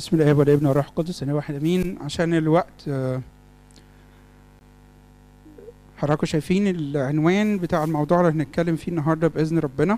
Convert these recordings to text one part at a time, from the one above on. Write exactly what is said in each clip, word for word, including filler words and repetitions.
بسم الله والابن والروح القدس انا واحد امين. عشان الوقت حضراتكم شايفين العنوان بتاع الموضوع اللي هنتكلم فيه النهارده باذن ربنا.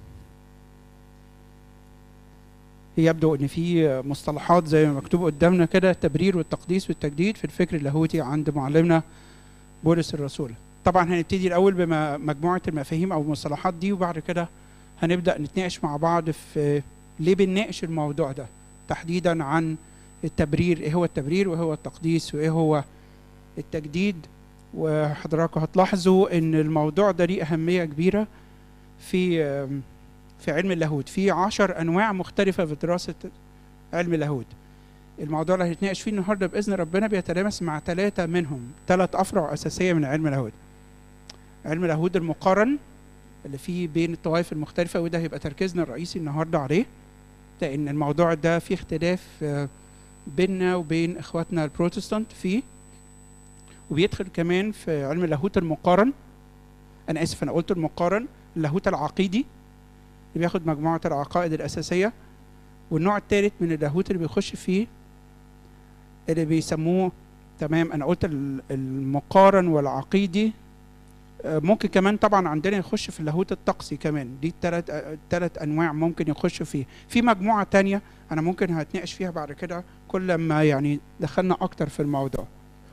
يبدو ان في مصطلحات زي ما مكتوب قدامنا كده، التبرير والتقديس والتجديد في الفكر اللاهوتي عند معلمنا بولس الرسول. طبعا هنبتدي الاول بمجموعه المفاهيم او المصطلحات دي، وبعد كده هنبدا نتناقش مع بعض في ليه بنناقش الموضوع ده تحديدا عن التبرير، ايه هو التبرير وايه هو التقديس وايه هو التجديد. وحضراتكم هتلاحظوا ان الموضوع ده ليه اهميه كبيره في في علم اللاهوت. في عشر انواع مختلفه في دراسه علم اللاهوت. الموضوع اللي هنتناقش فيه النهارده باذن ربنا بيتلامس مع ثلاثه منهم، ثلاث افرع اساسيه من علم اللاهوت. علم اللاهوت المقارن اللي فيه بين الطوائف المختلفه، وده هيبقى تركيزنا الرئيسي النهارده عليه، لان الموضوع ده فيه اختلاف بيننا وبين اخواتنا البروتستانت فيه. وبيدخل كمان في علم اللاهوت المقارن، انا اسف انا قلت المقارن، اللاهوت العقيدي اللي بياخد مجموعه العقائد الاساسيه. والنوع الثالث من اللاهوت اللي بيخش فيه اللي بيسموه، تمام انا قلت المقارن والعقيدي، ممكن كمان طبعا عندنا يخش في اللاهوت الطقسي كمان. دي الثلاث ثلاث انواع ممكن يخش فيه. في مجموعه ثانيه انا ممكن هتناقش فيها بعد كده كل ما يعني دخلنا اكتر في الموضوع.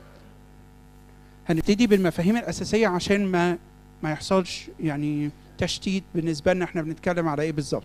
هنبتدي بالمفاهيم الاساسيه عشان ما ما يحصلش يعني تشتيت بالنسبه لنا احنا بنتكلم على ايه بالظبط.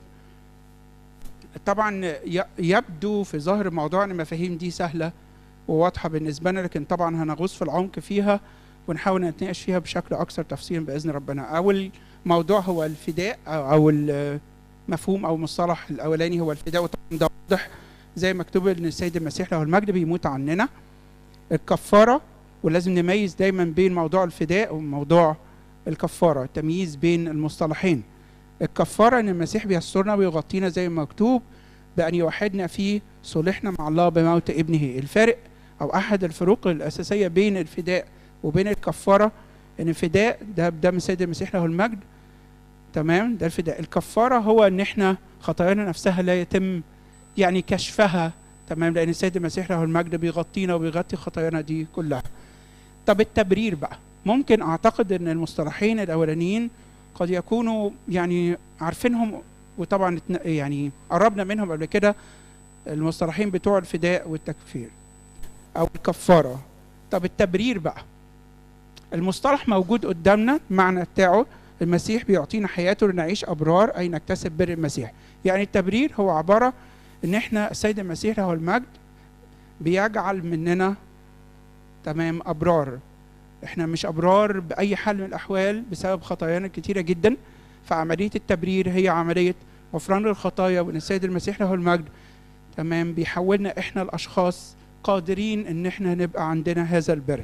طبعا يبدو في ظاهر الموضوع ان المفاهيم دي سهله وواضحه بالنسبه لنا، لكن طبعا هنغوص في العمق فيها ونحاول نتناقش فيها بشكل اكثر تفصيلا باذن ربنا. اول موضوع هو الفداء او المفهوم او المصطلح الاولاني هو الفداء، وطبعا ده واضح زي ما مكتوب ان السيد المسيح له المجد بيموت عننا. الكفاره، ولازم نميز دايما بين موضوع الفداء وموضوع الكفاره، تمييز بين المصطلحين. الكفاره ان المسيح بيسترنا ويغطينا زي ما مكتوب بان يوحدنا في صلحنا مع الله بموت ابنه. الفارق او احد الفروق الاساسيه بين الفداء وبين الكفاره ان الفداء ده بدم السيد المسيح له المجد، تمام، ده الفداء. الكفاره هو ان احنا خطايانا نفسها لا يتم يعني كشفها، تمام، لان السيد المسيح له المجد بيغطينا وبيغطي خطايانا دي كلها. طب التبرير بقى، ممكن اعتقد ان المصطلحين الاولانيين قد يكونوا يعني عارفينهم، وطبعا يعني قربنا منهم قبل كده، المصطلحين بتوع الفداء والتكفير او الكفاره. طب التبرير بقى، المصطلح موجود قدامنا، المعنى بتاعه المسيح بيعطينا حياته لنعيش ابرار، اي نكتسب بر المسيح. يعني التبرير هو عباره ان احنا السيد المسيح له المجد بيجعل مننا، تمام، ابرار. احنا مش ابرار باي حال من الاحوال بسبب خطايانا كتيره جدا، فعمليه التبرير هي عمليه غفران للخطايا، وان السيد المسيح له المجد، تمام، بيحولنا احنا الاشخاص قادرين ان احنا نبقى عندنا هذا البر.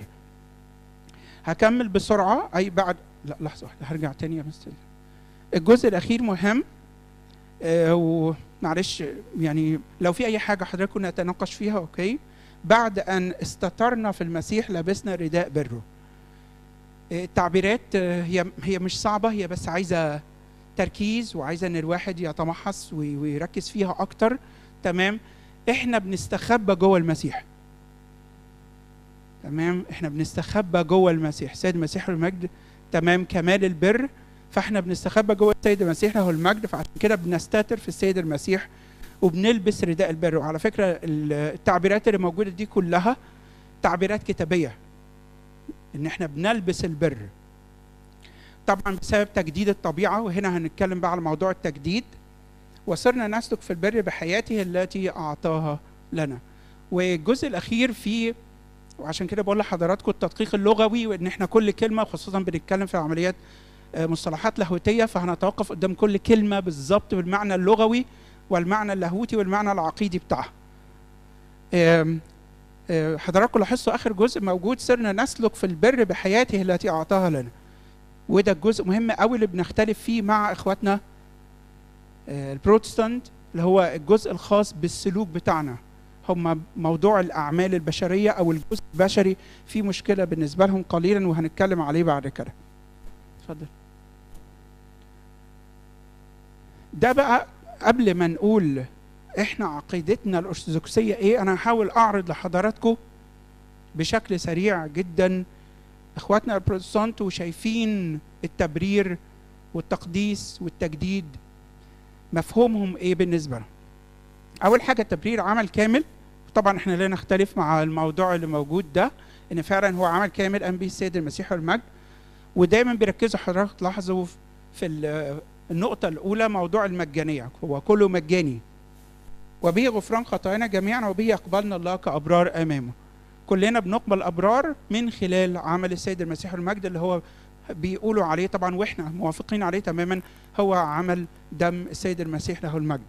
هكمل بسرعه اي بعد لا لحظه واحده هرجع تاني يا مستر. الجزء الاخير مهم، آه ومعلش يعني لو في اي حاجه حضراتكم نتناقش فيها اوكي. بعد ان استترنا في المسيح لبسنا رداء بره. التعبيرات هي هي مش صعبه، هي بس عايزه تركيز وعايزه ان الواحد يتمحص ويركز فيها اكتر، تمام. احنا بنستخبى جوه المسيح، تمام، احنا بنستخبى جوه المسيح، السيد المسيح له المجد، تمام، كمال البر، فاحنا بنستخبى جوه السيد المسيح له المجد، فعشان كده بنستتر في السيد المسيح وبنلبس رداء البر. وعلى فكره التعبيرات اللي موجوده دي كلها تعبيرات كتابيه، ان احنا بنلبس البر طبعا بسبب تجديد الطبيعه. وهنا هنتكلم بقى على موضوع التجديد. وصرنا نسلك في البر بحياته التي اعطاها لنا. والجزء الاخير فيه، وعشان كده بقول لحضراتكم التدقيق اللغوي، وان احنا كل كلمه، خصوصا بنتكلم في عمليات مصطلحات لاهوتيه، فهنتوقف قدام كل كلمه بالظبط بالمعنى اللغوي والمعنى اللاهوتي والمعنى العقيدي بتاعها. حضراتكم لاحظتوا اخر جزء موجود، صرنا نسلك في البر بحياته التي اعطاها لنا. وده الجزء مهم قوي اللي بنختلف فيه مع اخواتنا البروتستانت، اللي هو الجزء الخاص بالسلوك بتاعنا. هم موضوع الاعمال البشريه او الجزء البشري في مشكله بالنسبه لهم قليلا، وهنتكلم عليه بعد كده. اتفضل. ده بقى قبل ما نقول احنا عقيدتنا الارثوذكسيه ايه. انا هحاول اعرض لحضراتكم بشكل سريع جدا اخواتنا البروتستانت وشايفين التبرير والتقديس والتجديد مفهومهم ايه بالنسبه لهم. اول حاجه التبرير عمل كامل، طبعا احنا لا نختلف مع الموضوع اللي موجود ده ان فعلا هو عمل كامل قام به السيد المسيح والمجد. ودايما بيركزوا حضرتك تلاحظوا في النقطه الاولى موضوع المجانيه، هو كله مجاني وبه غفران خطايانا جميعا وبه يقبلنا الله كابرار امامه. كلنا بنقبل ابرار من خلال عمل السيد المسيح والمجد اللي هو بيقولوا عليه طبعا واحنا موافقين عليه تماما، هو عمل دم السيد المسيح له المجد.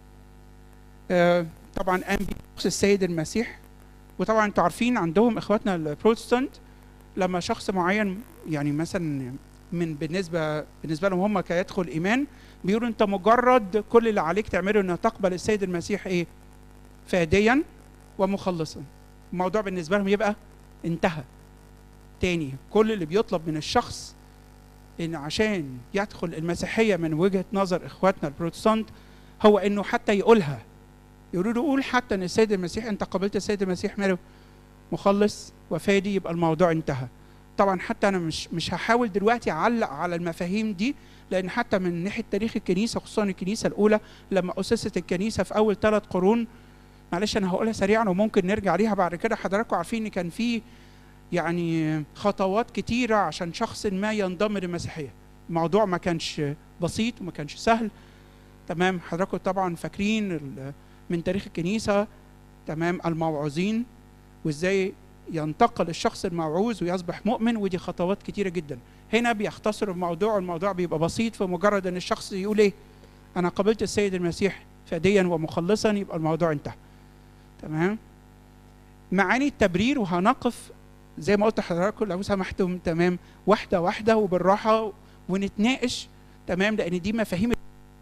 آه طبعا قام بشخص السيد المسيح. وطبعا انتوا عارفين عندهم اخواتنا البروتستانت لما شخص معين يعني مثلا من بالنسبه بالنسبه لهم هم كيدخل ايمان بيقولوا انت مجرد كل اللي عليك تعمله ان تقبل السيد المسيح ايه؟ فاديا ومخلصا. الموضوع بالنسبه لهم يبقى انتهى. تاني كل اللي بيطلب من الشخص ان عشان يدخل المسيحيه من وجهه نظر اخواتنا البروتستانت هو انه حتى يقولها، يقولوا له قول حتى ان السيد المسيح انت قبلت السيد المسيح ماله مخلص وفادي يبقى الموضوع انتهى. طبعا حتى انا مش مش هحاول دلوقتي اعلق على المفاهيم دي لان حتى من ناحيه تاريخ الكنيسه خصوصا الكنيسه الاولى لما اسست الكنيسه في اول ثلاث قرون، معلش انا هقولها سريعا وممكن نرجع ليها بعد كده. حضراتكم عارفين ان كان في يعني خطوات كتيره عشان شخص ما ينضم للمسيحيه. الموضوع ما كانش بسيط وما كانش سهل. تمام حضراتكم طبعا فاكرين من تاريخ الكنيسه تمام الموعوظين وازاي ينتقل الشخص الموعوظ ويصبح مؤمن، ودي خطوات كتيره جدا. هنا بيختصروا الموضوع، الموضوع بيبقى بسيط في مجرد ان الشخص يقول ايه؟ انا قبلت السيد المسيح فاديا ومخلصا يبقى الموضوع انتهى. تمام؟ معاني التبرير وهنقف زي ما قلت لحضراتكم لو سمحتم تمام واحده واحده وبالراحه ونتناقش تمام لان دي مفاهيم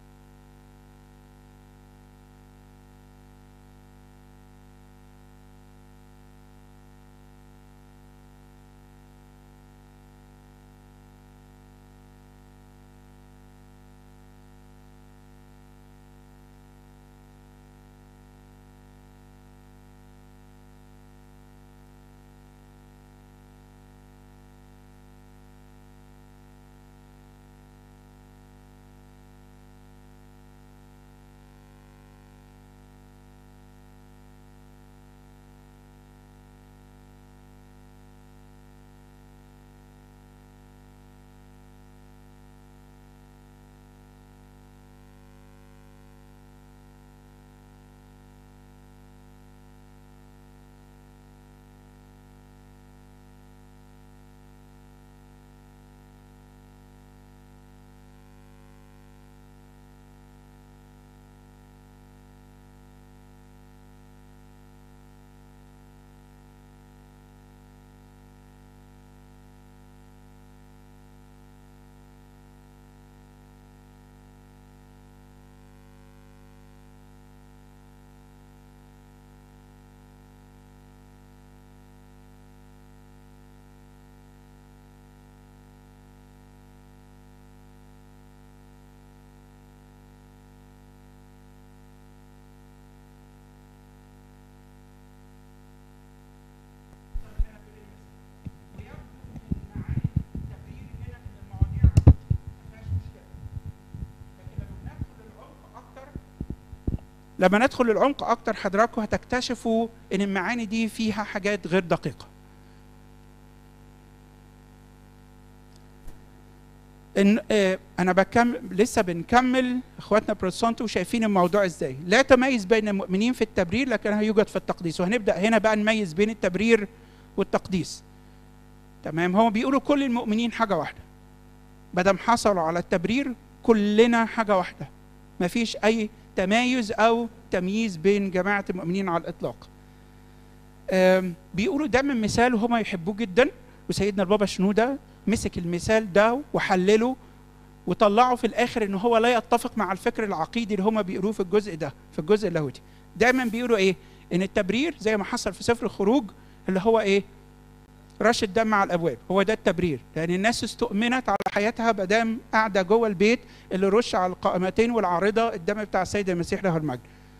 لما ندخل العمق اكتر حضراتكم هتكتشفوا ان المعاني دي فيها حاجات غير دقيقه. إن آه انا بكمل لسه بنكمل اخواتنا البروتستانت وشايفين الموضوع ازاي. لا تميز بين المؤمنين في التبرير لكنها يوجد في التقديس، وهنبدا هنا بقى نميز بين التبرير والتقديس. تمام؟ هم بيقولوا كل المؤمنين حاجه واحده. بدم حصلوا على التبرير كلنا حاجه واحده. مفيش اي تمايز او تمييز بين جماعه المؤمنين على الاطلاق. بيقولوا ده من مثال وهم يحبوه جدا، وسيدنا البابا شنودة مسك المثال ده وحلله وطلعه في الاخر ان هو لا يتفق مع الفكر العقيدي اللي هم بيقولوه في الجزء ده، في الجزء اللاهوتي. دايما بيقولوا ايه؟ ان التبرير زي ما حصل في سفر الخروج اللي هو ايه؟ رش الدم على الابواب، هو ده التبرير، لان الناس استؤمنت على حياتها بدام قاعده جوه البيت اللي رش على القائمتين والعارضه الدم بتاع السيد المسيح له المجد.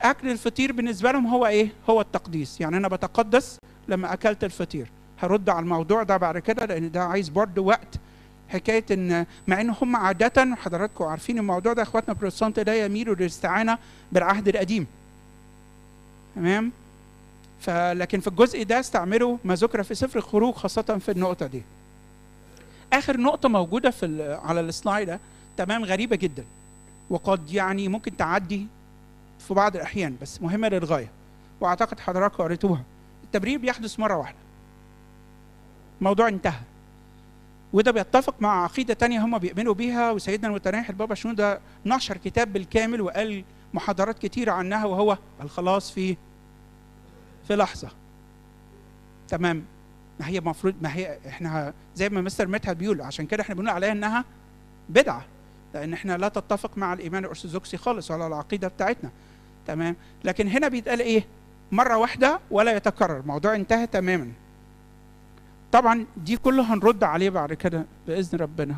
اكل الفطير بالنسبه لهم هو ايه؟ هو التقديس، يعني انا بتقدس لما اكلت الفطير. هرد على الموضوع ده بعد كده لان ده عايز برضه وقت. حكايه ان مع ان هم عاده حضراتكم عارفين الموضوع ده، اخواتنا البروتستانت ده يميلوا للاستعانه بالعهد القديم. تمام؟ فلكن في الجزء ده استعملوا ما ذكر في سفر الخروج خاصه في النقطه دي. اخر نقطه موجوده في على السلايد ده تمام غريبه جدا، وقد يعني ممكن تعدي في بعض الاحيان بس مهمه للغايه، واعتقد حضراتكم قريتوها. التبرير بيحدث مره واحده. الموضوع انتهى. وده بيتفق مع عقيده ثانيه هم بيؤمنوا بيها، وسيدنا المتناحي البابا شنودة نشر كتاب بالكامل وقال محاضرات كتيره عنها، وهو الخلاص في في لحظه. تمام؟ ما هي المفروض، ما هي احنا زي ما مستر مدحت بيقول، عشان كده احنا بنقول عليها انها بدعه، لان احنا لا تتفق مع الايمان الارثوذكسي خالص ولا العقيده بتاعتنا. تمام؟ لكن هنا بيتقال ايه؟ مره واحده ولا يتكرر، الموضوع انتهى تماما. طبعا دي كله هنرد عليه بعد كده باذن ربنا.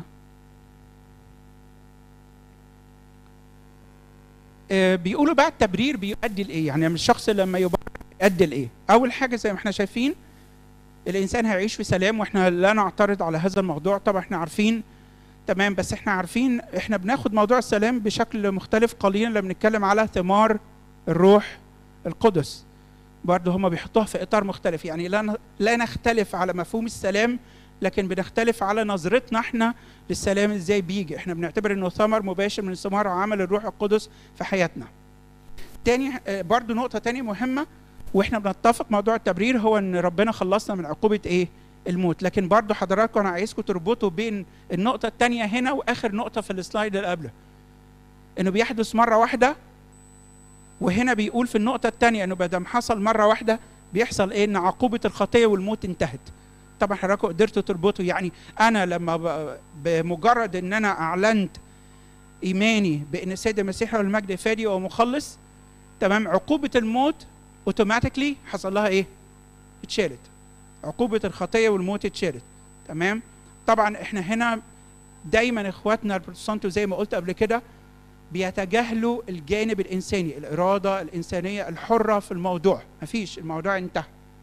آه بيقولوا بقى التبرير بيؤدي لايه؟ يعني الشخص لما يبرر يؤدي لايه؟ اول حاجه زي ما احنا شايفين الانسان هيعيش في سلام، واحنا لا نعترض على هذا الموضوع. طبعا احنا عارفين تمام، بس احنا عارفين احنا بناخد موضوع السلام بشكل مختلف قليلا لما بنتكلم على ثمار الروح القدس. برضه هم بيحطوها في اطار مختلف، يعني لا لا نختلف على مفهوم السلام، لكن بنختلف على نظرتنا احنا للسلام ازاي بيجي. احنا بنعتبر انه ثمر مباشر من ثمار عمل الروح القدس في حياتنا. تاني برضه نقطه تانية مهمه واحنا بنتفق موضوع التبرير، هو ان ربنا خلصنا من عقوبه ايه؟ الموت. لكن برضو حضراتكم انا عايزكم تربطوا بين النقطه الثانيه هنا واخر نقطه في السلايد اللي قبله، انه بيحدث مره واحده. وهنا بيقول في النقطه الثانيه انه بدل ما حصل مره واحده بيحصل ايه؟ ان عقوبه الخطيه والموت انتهت. طبعا حضراتكم قدرتوا تربطوا، يعني انا لما بمجرد ان انا اعلنت ايماني بان السيد المسيح هو المجد فادي ومخلص، تمام، عقوبه الموت اوتوماتيكلي حصل لها ايه؟ اتشالت. عقوبة الخطية والموت اتشالت. تمام؟ طبعا احنا هنا دايما اخواتنا البروتستانت زي ما قلت قبل كده بيتجاهلوا الجانب الانساني، الإرادة الإنسانية الحرة في الموضوع. مفيش، الموضوع انتهى.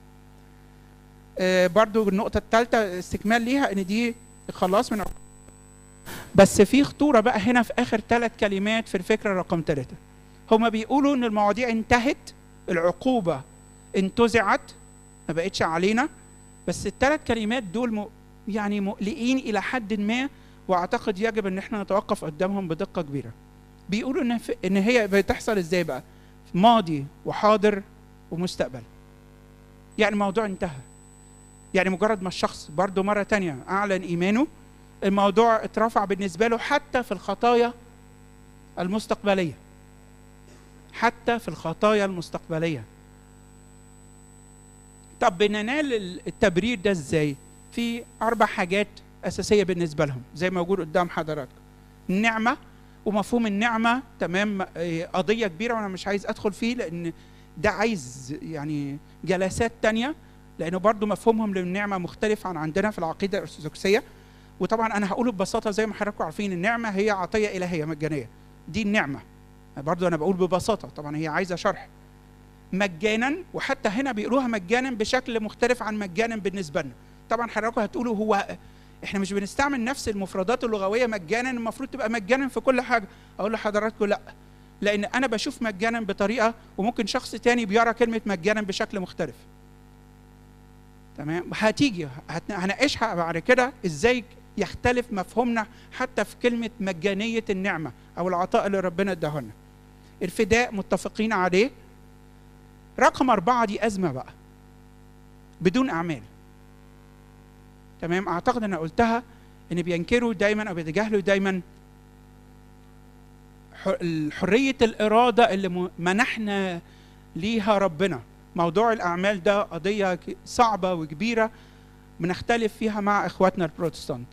آه برضو النقطة الثالثة استكمال ليها ان دي خلاص من عقوبة. بس في خطورة بقى هنا في آخر ثلاث كلمات في الفكرة رقم ثلاثة. هما بيقولوا ان المواضيع انتهت، العقوبة انتزعت، ما بقتش علينا. بس الثلاث كلمات دول م... يعني مقلقين الى حد ما، واعتقد يجب ان احنا نتوقف قدامهم بدقه كبيره. بيقولوا ان في... ان هي بتحصل ازاي بقى؟ ماضي وحاضر ومستقبل. يعني الموضوع انتهى. يعني مجرد ما الشخص برضه مره ثانيه اعلن ايمانه، الموضوع اترفع بالنسبه له حتى في الخطايا المستقبليه. حتى في الخطايا المستقبليه. طب بننال التبرير ده ازاي؟ في اربع حاجات اساسيه بالنسبه لهم زي ما موجود قدام حضراتكم. النعمه، ومفهوم النعمه تمام قضيه كبيره وانا مش عايز ادخل فيه لان ده عايز يعني جلسات تانية، لانه برضو مفهومهم للنعمه مختلف عن عندنا في العقيده الارثوذكسيه. وطبعا انا هقوله ببساطه زي ما حضراتكم عارفين، النعمه هي عطيه الهيه مجانيه. دي النعمه. برضو انا بقول ببساطه، طبعا هي عايزه شرح. مجانا، وحتى هنا بيقولوها مجانا بشكل مختلف عن مجانا بالنسبه لنا. طبعا حضراتكم هتقولوا هو احنا مش بنستعمل نفس المفردات اللغويه مجانا، المفروض تبقى مجانا في كل حاجه. اقول لحضراتكم لا، لان انا بشوف مجانا بطريقه وممكن شخص تاني بيرى كلمه مجانا بشكل مختلف. تمام؟ هتيجي هناقشها بعد كده ازاي يختلف مفهومنا حتى في كلمه مجانيه النعمه او العطاء اللي ربنا اداه لنا. الفداء متفقين عليه. رقم أربعة دي أزمة بقى بدون أعمال. تمام؟ أعتقد أنا قلتها إن بينكروا دايما أو بيتجاهلوا دايما حرية الإرادة اللي منحنا ليها ربنا. موضوع الأعمال ده قضية صعبة وكبيرة بنختلف فيها مع إخواتنا البروتستانت.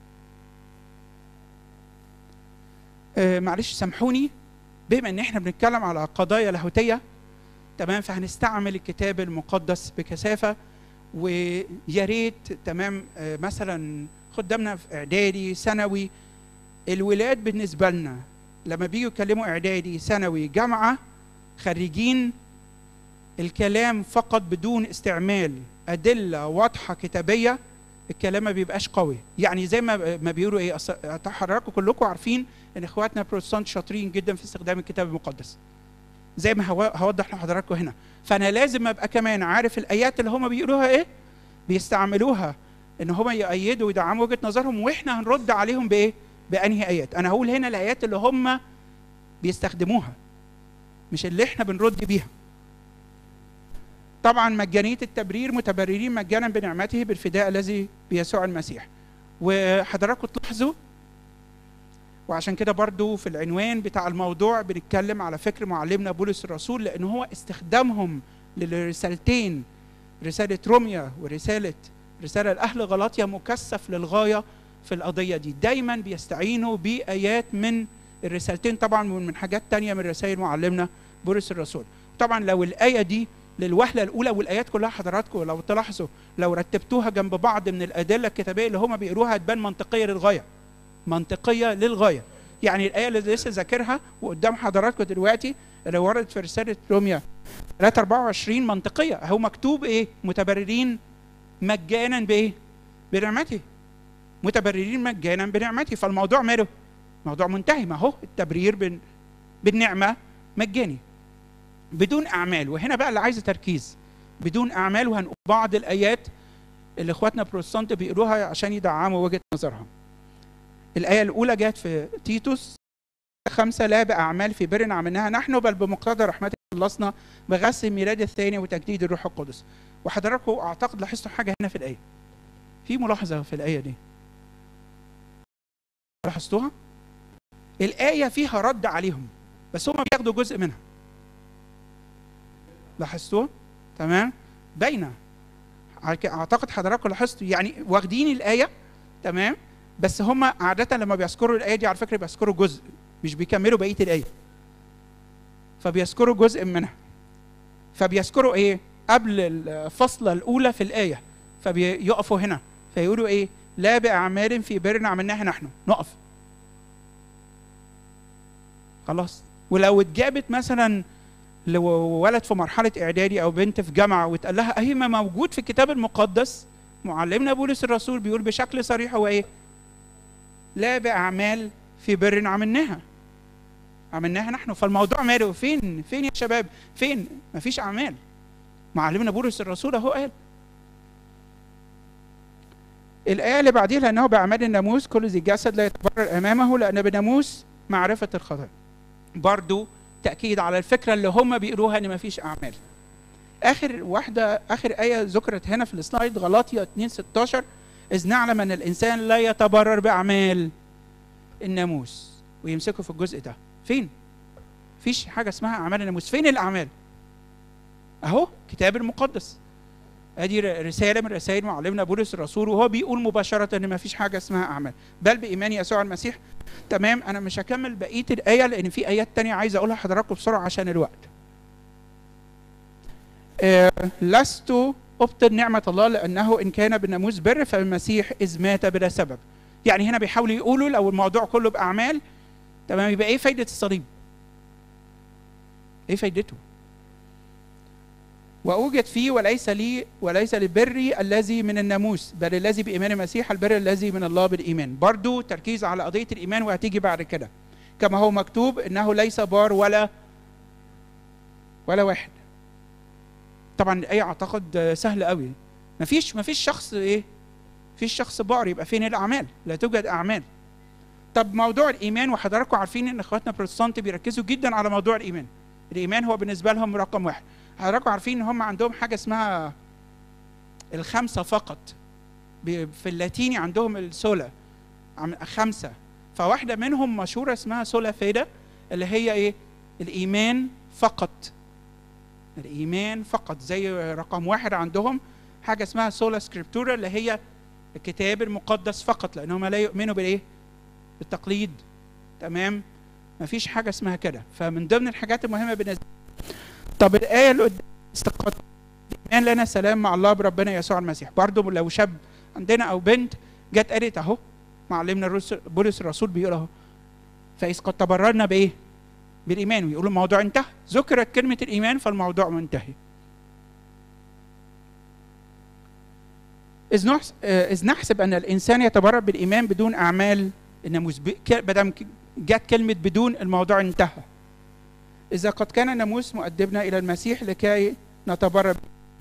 آه معلش سامحوني، بما إن إحنا بنتكلم على قضايا لاهوتية، تمام، فهنستعمل الكتاب المقدس بكثافه. ويا ريت تمام آه مثلا خدامنا في اعدادي ثانوي، الولاد بالنسبه لنا لما بييجوا يكلموا اعدادي ثانوي جامعه خريجين الكلام فقط بدون استعمال أدلة واضحة كتابية، الكلام ما بيبقاش قوي. يعني زي ما ما بيقولوا ايه، حضراتكم كلكم عارفين ان اخواتنا البروتستانت شاطرين جدا في استخدام الكتاب المقدس، زي ما هوضح لحضراتكم هنا. فانا لازم ابقى كمان عارف الايات اللي هم بيقولوها ايه، بيستعملوها ان هم يؤيدوا ويدعموا وجهة نظرهم، واحنا هنرد عليهم بايه؟ بانهي ايات. انا هقول هنا الايات اللي هم بيستخدموها، مش اللي احنا بنرد بيها. طبعا مجانية التبرير، متبررين مجانا بنعمته بالفداء الذي بيسوع المسيح. وحضراتكم تلاحظوا، وعشان كده برضو في العنوان بتاع الموضوع بنتكلم على فكر معلمنا بولس الرسول، لأن هو استخدامهم للرسالتين، رسالة روميا ورسالة رسالة لأهل غلاطيا، مكثف للغاية في القضية دي. دايما بيستعينوا بآيات من الرسالتين، طبعا من حاجات تانية من رسائل معلمنا بولس الرسول. طبعا لو الآية دي للوهلة الأولى، والآيات كلها حضراتكم لو تلاحظوا لو رتبتوها جنب بعض من الأدلة الكتابية اللي هم بيقروها هتبان منطقية للغاية، منطقية للغاية. يعني الآية اللي لسه ذاكرها وقدام حضراتكم دلوقتي اللي وردت في رسالة روميا ثلاثة أربعة وعشرين منطقية. هو مكتوب إيه؟ متبررين مجانا بإيه؟ بنعمته. متبررين مجانا بنعمته. فالموضوع ماله؟ موضوع منتهي. ما هو التبرير بالنعمة مجاني بدون أعمال. وهنا بقى اللي عايز تركيز، بدون أعمال. وهنقول بعض الآيات اللي إخواتنا بروتستانت بيقروها عشان يدعموا وجهة نظرهم. الآية الأولى جت في تيتوس خمسة: لا بأعمال في بر عملناها نحن، بل بمقتضى رحمته خلصنا بغسل الميلاد الثاني وتجديد الروح القدس. وحضراتكم أعتقد لاحظتوا حاجة هنا في الآية، في ملاحظة في الآية دي لاحظتوها؟ الآية فيها رد عليهم بس هم بياخدوا جزء منها. لاحظتوها؟ تمام؟ باينة. أعتقد حضراتكم لاحظتوا، يعني واخدين الآية تمام، بس هم عادة لما بيذكروا الآية دي على فكرة بيذكروا جزء، مش بيكملوا بقية الآية. فبيذكروا جزء منها. فبيذكروا إيه؟ قبل الفصلة الأولى في الآية، فبيقفوا هنا فيقولوا إيه؟ لا بأعمال في بر عملناها نحن، نقف. خلاص. ولو اتجابت مثلا لولد في مرحلة إعدادي أو بنت في جامعة وتقال لها أهي ما موجود في الكتاب المقدس، معلمنا بولس الرسول بيقول بشكل صريح هو إيه؟ لا بأعمال في بر عملناها عملناها نحن. فالموضوع ماله؟ فين؟ فين يا شباب؟ فين؟ مفيش أعمال. معلمنا بولس الرسول أهو قال. الآية اللي بعديها: لأنه بأعمال الناموس كل ذي جسد لا يتبرر أمامه، لأن بناموس معرفة الخطايا. برضو تأكيد على الفكرة اللي هم بيقولوها إن مفيش أعمال. آخر واحدة، آخر آية ذكرت هنا في السلايد غلاطيا اثنين ستاشر: إذ نعلم أن الإنسان لا يتبرر بأعمال الناموس. ويمسكوا في الجزء ده. فين؟ فيش حاجة اسمها أعمال الناموس. فين الأعمال؟ أهو كتاب المقدس. ادي رساله من رسائل معلمنا بولس الرسول، وهو بيقول مباشره ان ما فيش حاجه اسمها اعمال، بل بايمان يسوع المسيح. تمام. انا مش هكمل بقيه الايه لان في ايات تانية عايز اقولها لحضراتكم بسرعه عشان الوقت. آه لست ابطل نعمه الله، لانه ان كان بالناموس بر فالمسيح اذ مات بلا سبب. يعني هنا بيحاولوا يقولوا لو الموضوع كله باعمال تمام يبقى ايه فايده الصليب؟ ايه فايدته؟ وأوجد فيه وليس لي وليس لبري الذي من الناموس، بل الذي بإيمان المسيح، البر الذي من الله بالإيمان. برضو تركيز على قضية الإيمان وهتيجي بعد كده. كما هو مكتوب إنه ليس بار ولا ولا واحد. طبعا الآية أعتقد سهلة قوي. مفيش مفيش شخص إيه؟ مفيش شخص بار، يبقى فين الأعمال؟ لا توجد أعمال. طب موضوع الإيمان، وحضراتكم عارفين إن إخواتنا البروتستانت بيركزوا جدا على موضوع الإيمان. الإيمان هو بالنسبة لهم رقم واحد. حضراتكم عارفين ان هم عندهم حاجه اسمها الخمسه فقط. في اللاتيني عندهم السولا خمسه، فواحده منهم مشهوره اسمها سولا فيدا، اللي هي ايه؟ الايمان فقط. الايمان فقط. زي رقم واحد عندهم حاجه اسمها سولا سكريبتورا، اللي هي الكتاب المقدس فقط، لانهم لا يؤمنوا بالايه؟ بالتقليد. تمام؟ مفيش حاجه اسمها كده. فمن ضمن الحاجات المهمه بالنسبه. طب الآية اللي قدام استقامة الإيمان لنا سلام مع الله بربنا يسوع المسيح. برضه لو شاب عندنا أو بنت جت قالت أهو معلمنا بولس الرسول بيقول أهو: فإذ قد تبررنا بإيه؟ بالايمان ويقولوا الموضوع انتهى، ذكرت كلمه الايمان فالموضوع منتهي. إذ نحس... إذ نحسب أن الإنسان يتبرر بالإيمان بدون أعمال الناموس، بدم جت كلمة بدون الموضوع انتهى. إذا قد كان الناموس مؤدبنا إلى المسيح لكي نتبرر.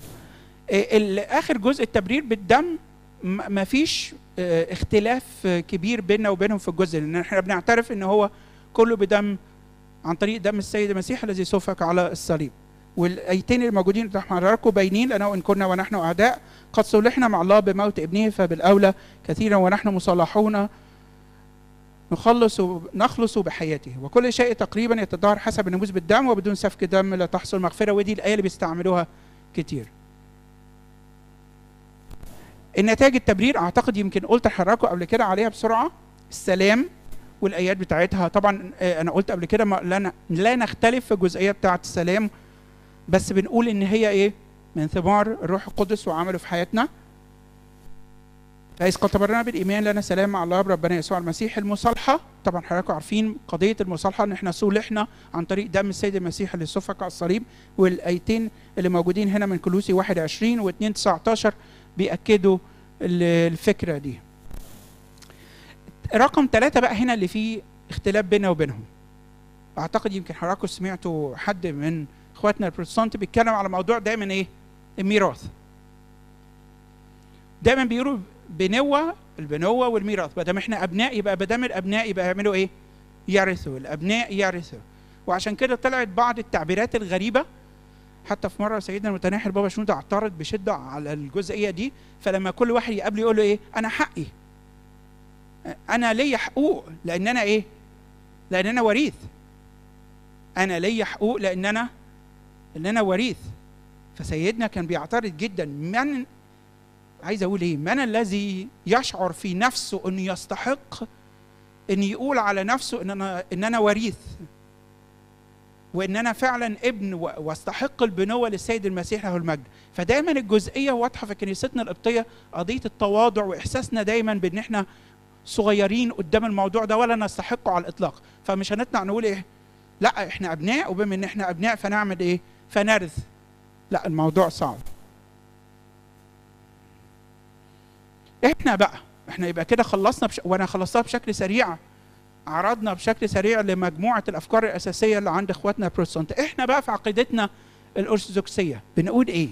آخر جزء التبرير بالدم ما فيش اختلاف كبير بيننا وبينهم في الجزء، لأن احنا بنعترف إن هو كله بدم عن طريق دم السيد المسيح الذي سفك على الصليب. والايتين الموجودين تحت حضراتكم باينين، لانه ان كنا ونحن اعداء قد صلحنا مع الله بموت ابنه، فبالاولى كثيرا ونحن مصالحون نخلص نخلص بحياته، وكل شيء تقريبا يتظاهر حسب الناموس بالدم، وبدون سفك دم لا تحصل مغفره. ودي الايه اللي بيستعملوها كتير. النتائج التبرير اعتقد يمكن قلت لحضراتكم قبل كده عليها بسرعه. السلام والايات بتاعتها طبعا انا قلت قبل كده لا لا نختلف في الجزئيه بتاعه السلام، بس بنقول ان هي ايه؟ من ثمار الروح القدس وعمله في حياتنا. فإذ قد تبررنا بالايمان لنا سلام مع الله بربنا يسوع المسيح. المصالحه طبعا حضراتكم عارفين قضيه المصالحه، ان احنا صولحنا عن طريق دم السيد المسيح اللي سفك على الصليب، والايتين اللي موجودين هنا من كولوسي واحد وعشرين واثنين تسعتاشر بيأكدوا الفكره دي. رقم ثلاثة بقى هنا اللي فيه اختلاف بيننا وبينهم. اعتقد يمكن حضراتكم سمعتوا حد من اخواتنا البروتستانت بيتكلم على موضوع دايما ايه؟ الميراث. دايما بيقولوا بنوة، البنوة والميراث، ما دام احنا ابناء يبقى ما دام الابناء يبقى يعملوا ايه؟ يرثوا، الابناء يرثوا. وعشان كده طلعت بعض التعبيرات الغريبة. حتى في مرة سيدنا المتناحي البابا شنودة اعترض بشدة على الجزئية دي، فلما كل واحد يقابله يقول له ايه؟ انا حقي. انا ليا حقوق لان انا ايه؟ لان انا وريث. انا ليا حقوق لان انا ان انا وريث. فسيدنا كان بيعترض جدا. من عايز اقول ايه؟ من الذي يشعر في نفسه انه يستحق ان يقول على نفسه ان انا ان انا وريث، وان انا فعلا ابن واستحق البنوه للسيد المسيح له المجد. فدايما الجزئيه واضحه في كنيستنا القبطيه، قضيه التواضع واحساسنا دايما بان احنا صغيرين قدام الموضوع ده ولا نستحقه على الاطلاق. فمش هنطلع نقول ايه؟ لا احنا ابناء، وبما ان احنا ابناء فنعمل ايه؟ فنرث. لا، الموضوع صعب. احنا بقى احنا يبقى كده خلصنا بش... وانا خلصتها بشكل سريع، عرضنا بشكل سريع لمجموعه الافكار الاساسيه اللي عند اخواتنا البروتستانت. احنا بقى في عقيدتنا الارثوذكسيه بنقول ايه؟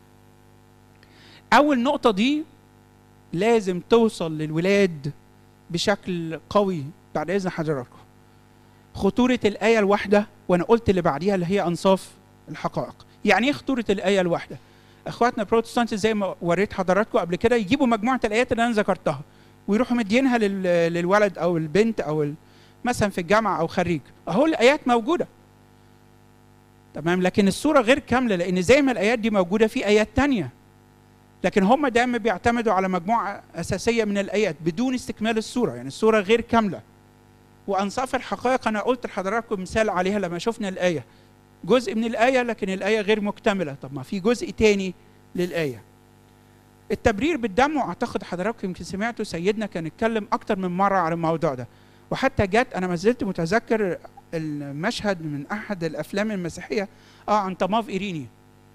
اول نقطه دي لازم توصل للولاد بشكل قوي بعد اذن حضراتكم. خطوره الايه الواحده، وانا قلت اللي بعديها اللي هي انصاف الحقائق. يعني ايه خطوره الايه الواحده؟ اخواتنا البروتستانت زي ما وريت حضراتكم قبل كده يجيبوا مجموعه الايات اللي انا ذكرتها ويروحوا مدينها للولد او البنت او مثلا في الجامعه او خريج، اهو الايات موجوده تمام، لكن الصوره غير كامله، لان زي ما الايات دي موجوده في ايات ثانيه، لكن هم دايما بيعتمدوا على مجموعه اساسيه من الايات بدون استكمال الصوره، يعني الصوره غير كامله. وانصاف الحقائق انا قلت لحضراتكم مثال عليها لما شفنا الايه، جزء من الآية لكن الآية غير مكتملة. طب ما في جزء تاني للآية. التبرير بالدم، واعتقد حضراتكم يمكن سمعتوا سيدنا كان اتكلم أكتر من مرة على الموضوع ده، وحتى جت أنا ما زلت متذكر المشهد من أحد الأفلام المسيحية آه عن طماف إيريني.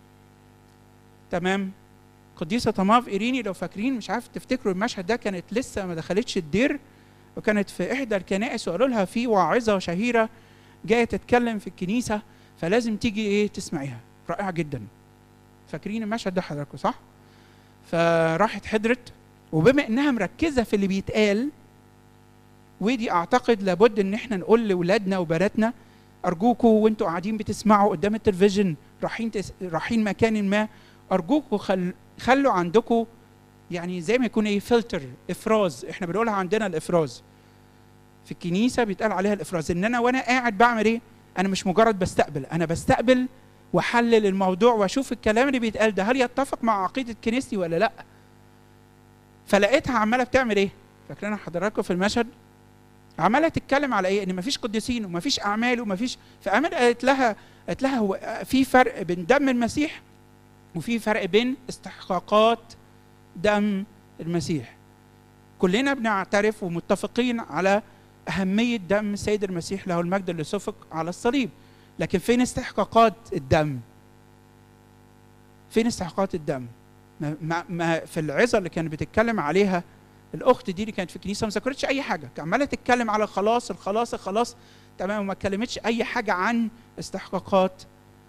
تمام؟ قديسة طماف إيريني لو فاكرين، مش عارف تفتكروا المشهد ده، كانت لسه ما دخلتش الدير، وكانت في إحدى الكنائس وقالوا لها في واعظة شهيرة جاية تتكلم في الكنيسة فلازم تيجي ايه تسمعيها، رائعه جدا. فاكرين المشهد ده حضراتكم صح؟ فراحت حضرت، وبما انها مركزه في اللي بيتقال، ودي اعتقد لابد ان احنا نقول لاولادنا وبناتنا ارجوكم وانتوا قاعدين بتسمعوا قدام التلفزيون رايحين تس... رايحين مكان ما، ارجوكم خل... خلوا عندكم يعني زي ما يكون ايه فلتر، افراز، احنا بنقولها عندنا الافراز. في الكنيسه بيتقال عليها الافراز، ان انا وانا قاعد بعمل ايه؟ أنا مش مجرد بستقبل، أنا بستقبل وأحلل الموضوع وأشوف الكلام اللي بيتقال ده هل يتفق مع عقيدة كنيستي ولا لأ. فلقيتها عمالة بتعمل إيه؟ فاكرين حضراتكم في المشهد؟ عمالة تتكلم على إيه؟ إن مفيش قديسين ومفيش أعمال ومفيش، فأمل قالت لها قالت لها هو في فرق بين دم المسيح وفي فرق بين استحقاقات دم المسيح. كلنا بنعترف ومتفقين على اهميه دم السيد المسيح له المجد اللي سفك على الصليب. لكن فين استحقاقات الدم؟ فين استحقاقات الدم؟ ما, ما في العظه اللي كانت بتتكلم عليها الاخت دي اللي كانت في الكنيسه ما ذكرتش اي حاجه، كانت عماله تتكلم على الخلاص الخلاص الخلاص، تمام، وما اتكلمتش اي حاجه عن استحقاقات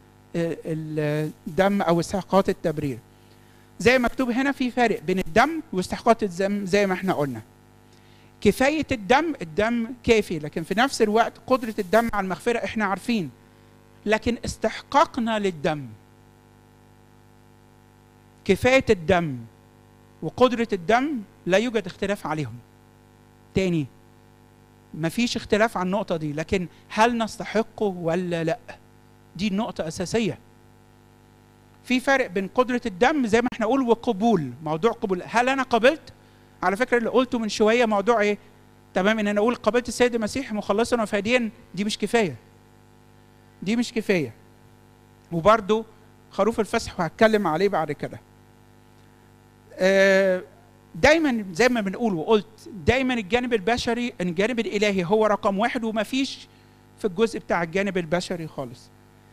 الدم او استحقاقات التبرير. زي مكتوب هنا في فرق بين الدم واستحقاقات الدم زي ما احنا قلنا. كفايه الدم، الدم كافي، لكن في نفس الوقت قدره الدم على المغفره احنا عارفين، لكن استحقاقنا للدم، كفايه الدم وقدره الدم لا يوجد اختلاف عليهم. تاني مفيش اختلاف عن النقطه دي، لكن هل نستحقه ولا لا؟ دي النقطه اساسيه. في فرق بين قدره الدم زي ما احنا نقول وقبول، موضوع قبول. هل انا قبلت؟ على فكره اللي قلته من شويه موضوع ايه؟ تمام، ان انا اقول قبلت السيد المسيح مخلصا وفاديا، دي مش كفايه، دي مش كفايه. وبرده خروف الفسح وهتكلم عليه بعد كده. دايما زي ما بنقول وقلت، دايما الجانب البشري، الجانب الالهي هو رقم واحد، ومفيش في الجزء بتاع الجانب البشري خالص.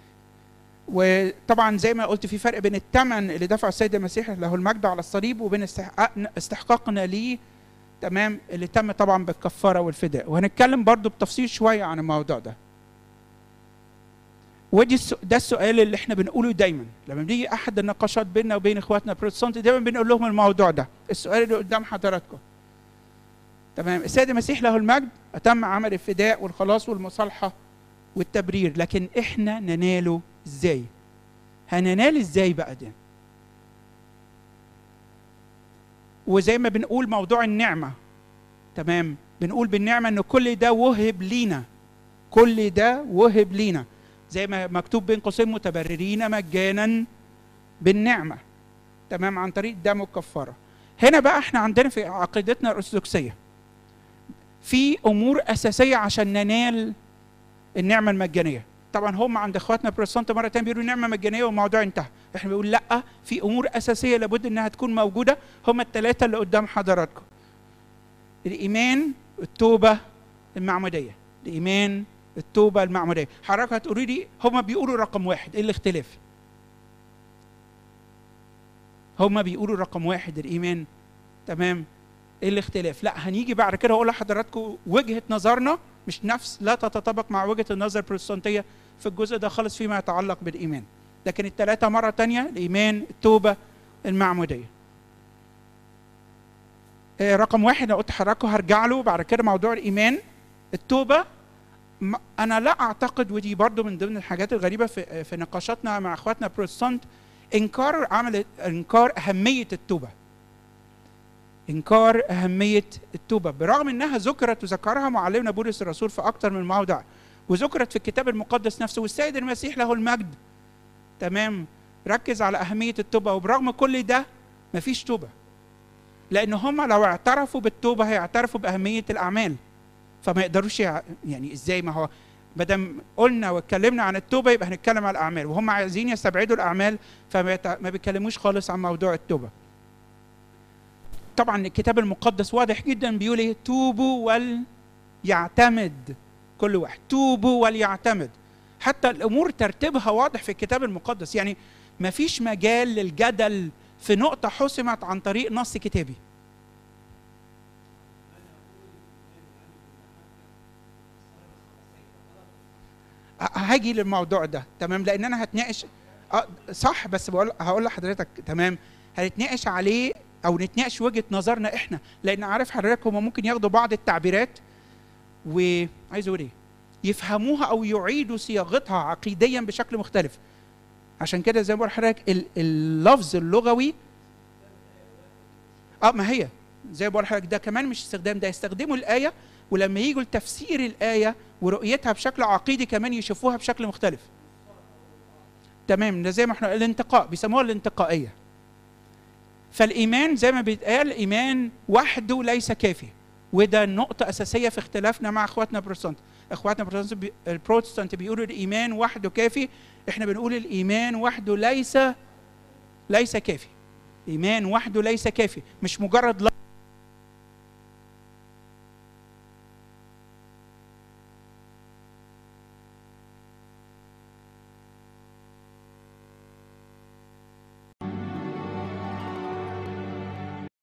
وطبعا زي ما قلت في فرق بين الثمن اللي دفعه السيد المسيح له المجد على الصليب وبين استحقاقنا ليه، تمام، اللي تم طبعا بالكفاره والفداء. وهنتكلم برضو بتفصيل شويه عن الموضوع ده. ودي ده السؤال اللي احنا بنقوله دايما لما بيجي احد النقاشات بيننا وبين اخواتنا البروتستانت، دايما بنقول لهم الموضوع ده، السؤال اللي قدام حضراتكم. تمام، السيد المسيح له المجد اتم عمل الفداء والخلاص والمصالحه والتبرير، لكن احنا نناله ازاي؟ هننال ازاي بقى ده؟ وزي ما بنقول موضوع النعمه، تمام، بنقول بالنعمه ان كل ده وهب لينا، كل ده وهب لينا، زي ما مكتوب بين قوسين متبررين مجانا بالنعمه، تمام، عن طريق دم الكفاره. هنا بقى احنا عندنا في عقيدتنا الارثوذكسيه في امور اساسيه عشان ننال النعمه المجانيه. طبعا هم عند اخواتنا البروتستانت مره ثانيه بيقولوا نعمه مجانيه والموضوع انتهى، احنا بنقول لا، في امور اساسيه لابد انها تكون موجوده، هم الثلاثه اللي قدام حضراتكم: الايمان، التوبه، المعموديه. الايمان، التوبه، المعموديه. حضرتك هتقولي لي هم بيقولوا رقم واحد، ايه الاختلاف؟ هم بيقولوا رقم واحد الايمان، تمام، ايه الاختلاف؟ لا، هنيجي بعد كده اقول لحضراتكم وجهه نظرنا مش نفس، لا تتطابق مع وجهه النظر البروتستانتيه في الجزء ده خالص فيما يتعلق بالايمان. لكن الثلاثه مره ثانيه: الايمان، التوبه، المعموديه. آه رقم واحد لو قلت لحضراتكم هرجع له بعد كده موضوع الايمان. التوبه انا لا اعتقد، ودي برضو من ضمن الحاجات الغريبه في في نقاشاتنا مع اخواتنا البروتستانت، انكار عمل انكار اهميه التوبه. انكار اهميه التوبه برغم انها ذكرت وذكرها معلمنا بولس الرسول في اكثر من موضع، وذكرت في الكتاب المقدس نفسه، والسيد المسيح له المجد، تمام، ركز على اهميه التوبه. وبرغم كل ده مفيش توبه، لان هم لو اعترفوا بالتوبه هيعترفوا باهميه الاعمال، فما يقدروش يعني ازاي؟ ما هو ما دام قلنا واتكلمنا عن التوبه يبقى هنتكلم عن الاعمال، وهم عايزين يستبعدوا الاعمال فما بيتكلموش خالص عن موضوع التوبه. طبعا الكتاب المقدس واضح جدا بيقول ايه؟ توبوا وليعتمد كل واحد، توبوا وليعتمد. حتى الامور ترتيبها واضح في الكتاب المقدس، يعني ما فيش مجال للجدل في نقطه حسمت عن طريق نص كتابي. هاجي للموضوع ده، تمام، لان انا هتناقش أه صح، بس بقول هقول لحضرتك، تمام، هنتناقش عليه او نتناقش وجهه نظرنا احنا، لان عارف حضرتك هم ممكن ياخدوا بعض التعبيرات وعايز اقول ايه، يفهموها او يعيدوا صياغتها عقيديا بشكل مختلف. عشان كده زي ما بقول لحضرتك اللفظ اللغوي اه ما هي زي ما بقول لحضرتك ده كمان مش استخدام، ده يستخدموا الايه، ولما يجوا لتفسير الايه ورؤيتها بشكل عقيدي كمان يشوفوها بشكل مختلف. تمام، ده زي ما احنا الانتقاء بيسموها الانتقائيه. فالايمان زي ما بيتقال الايمان وحده ليس كافي، وده نقطه اساسيه في اختلافنا مع اخواتنا البروتستانت. اخواتنا البروتستانت بيقولوا الايمان وحده كافي، احنا بنقول الايمان وحده ليس ليس كافي. ايمان وحده ليس كافي، مش مجرد